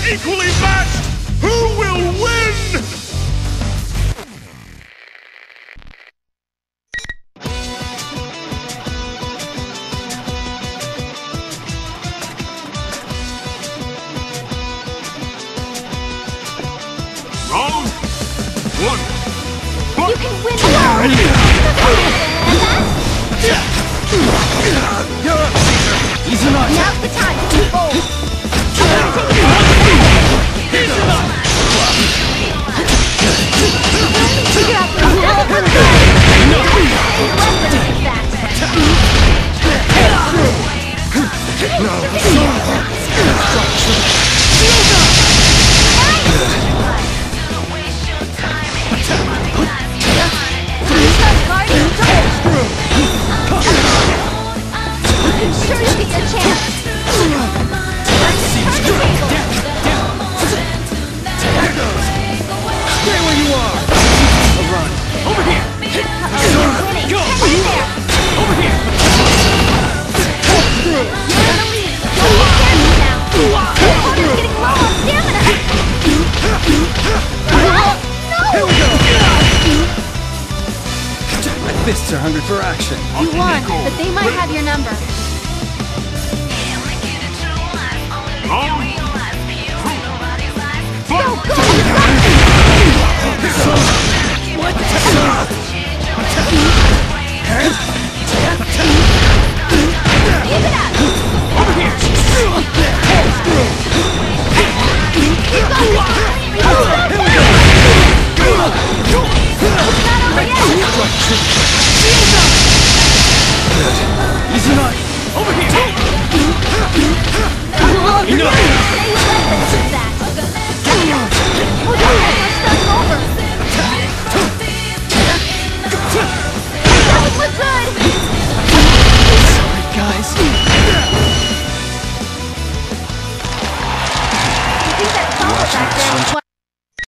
equally matched! Who will win? Round one. You can win alone! Now's the time to be bold! Figure out the sure you'll get your chance! Stay where you are! A run! Over here! Go! Over here! You're in the lead! Don't be scared now! Your opponent's getting low on stamina! Here No! we go! My fists are hungry for action. You won, but they might have your number.